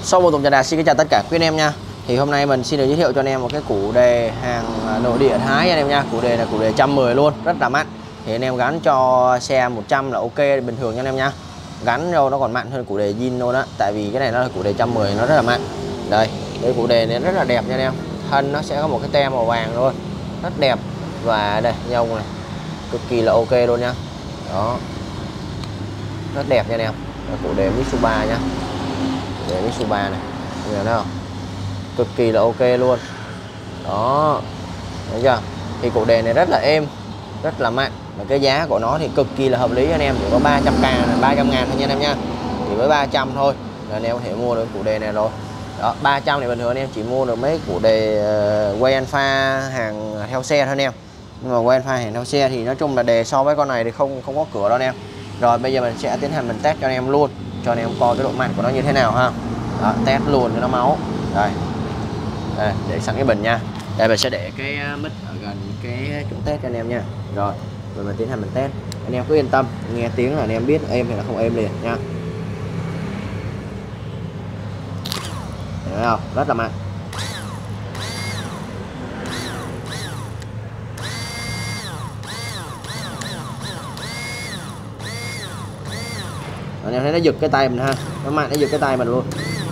Sau một tuần Trà Đạt xin kính chào tất cả quý anh em nha. Thì hôm nay mình xin được giới thiệu cho anh em một cái củ đề hàng nội địa Thái anh em nha. Củ đề là củ đề 110 luôn, rất là mặn. Thì anh em gắn cho xe 100 là ok bình thường nha anh em nha. Gắn vô nó còn mặn hơn củ đề zin luôn á, tại vì cái này nó là củ đề 110 nó rất là mặn. Đây, cái củ đề này rất là đẹp nha anh em. Thân nó sẽ có một cái tem màu vàng luôn, rất đẹp. Và đây nhông này cực kỳ là ok luôn nha. Đó, rất đẹp nha anh em. Củ đề Mitsubishi nha, để Mitsubishi này, thấy không? Cực kỳ là ok luôn. Đó, thấy chưa? Thì củ đề này rất là êm, rất là mặn. Và cái giá của nó thì cực kỳ là hợp lý anh em, chỉ có 300k, 300 ngàn thôi nha anh em nha. Chỉ với 300 thôi là anh em có thể mua được củ đề này rồi. Đó, 300 thì bình thường anh em chỉ mua được mấy củ đề quay alpha hàng theo xe thôi anh em. Nhưng mà quay alpha hàng theo xe thì nói chung là đề so với con này thì không có cửa đâu anh em. Rồi bây giờ mình sẽ tiến hành mình test cho anh em luôn, cho anh em coi cái độ mặn của nó như thế nào ha. Đó, test luôn cho nó máu. Đây, để sẵn cái bình nha. Đây mình sẽ để cái mic ở gần cái chỗ test cho anh em nha. Rồi mình tiến hành mình test, anh em cứ yên tâm, nghe tiếng là anh em biết êm hay là không êm liền nha. Thấy không? Rất là mặn. Anh em thấy nó giật cái tay mình ha, nó mặn, nó giật cái tay mình luôn.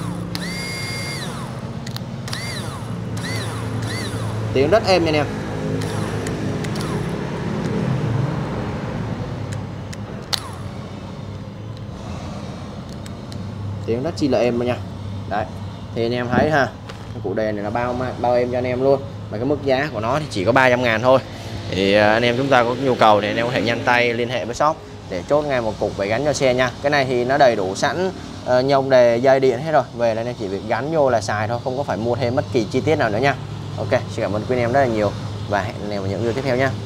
Tiếng rất êm nha anh em. Tiếng rất chi là êm nha. Đấy, thì anh em thấy ha, cái củ đề này là bao êm cho anh em luôn. Mà cái mức giá của nó thì chỉ có 300 ngàn thôi. Thì anh em chúng ta có nhu cầu thì anh em có thể nhanh tay liên hệ với shop để chốt ngay một cục về gắn cho xe nha. Cái này thì nó đầy đủ sẵn nhông đề, dây điện hết rồi. Về là anh em chỉ việc gắn vô là xài thôi, không có phải mua thêm bất kỳ chi tiết nào nữa nha. Ok, xin cảm ơn quý anh em rất là nhiều và hẹn anh em ở những video tiếp theo nha.